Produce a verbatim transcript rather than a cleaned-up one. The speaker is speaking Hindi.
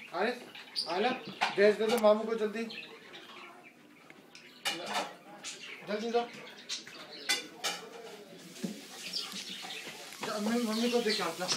अरे आयला ड्रेस दे दो मामू को जल्दी जल्दी दो। मम्मी मम्मी को देख आता